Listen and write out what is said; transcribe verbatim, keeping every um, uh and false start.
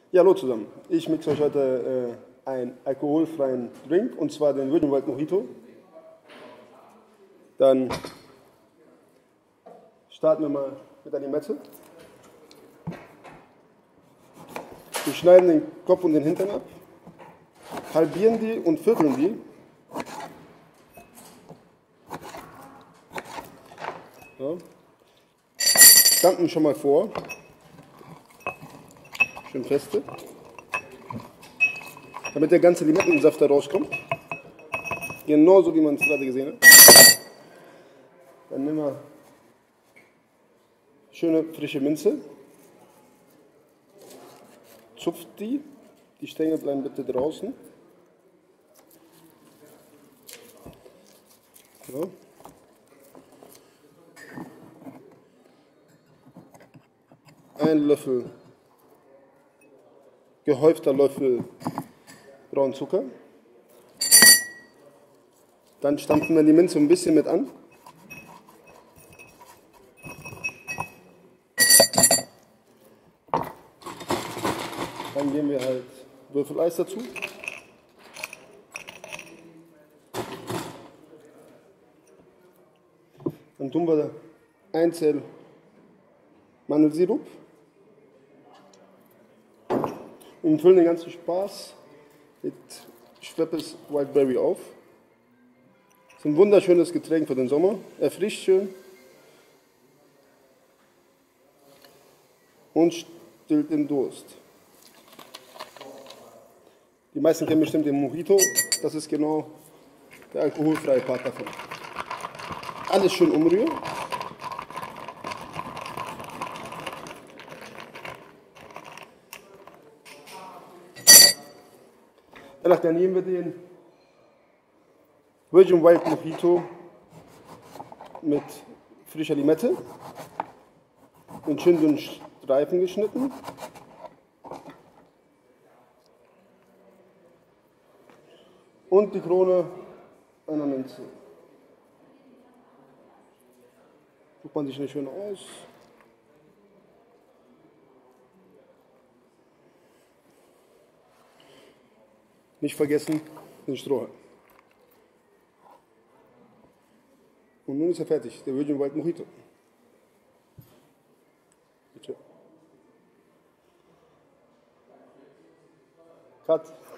Ja, hallo zusammen. Ich mixe euch heute äh, einen alkoholfreien Drink, und zwar den Virgin Wild Mojito. Dann starten wir mal mit der Limette. Wir schneiden den Kopf und den Hintern ab, halbieren die und vierteln die. So. Stampfen schon mal vor. Schön feste. Damit der ganze Limettensaft da rauskommt. Genauso wie man es gerade gesehen hat. Dann nehmen wir schöne frische Minze. Zupft die. Die Stängel bleiben bitte draußen. So. Ein Löffel, gehäufter Löffel braunen Zucker. Dann stampfen wir die Minze ein bisschen mit an. Dann geben wir halt Würfeleis dazu. Dann tun wir einzeln Mandelsirup und füllen den ganzen Spaß mit Schweppes Wildberry auf. Das ist ein wunderschönes Getränk für den Sommer. Erfrischt schön und stillt den Durst. Die meisten kennen bestimmt den Mojito. Das ist genau der alkoholfreie Part davon. Alles schön umrühren. Danach garnieren wir den Virgin Wild Mojito mit frischer Limette und schön dünnen Streifen geschnitten. Und die Krone einer Minze. Sucht man sich nicht schön aus. Nicht vergessen den Strohhalm. Und nun ist er fertig, der Virgin Wild Mojito. Bitte. Cut.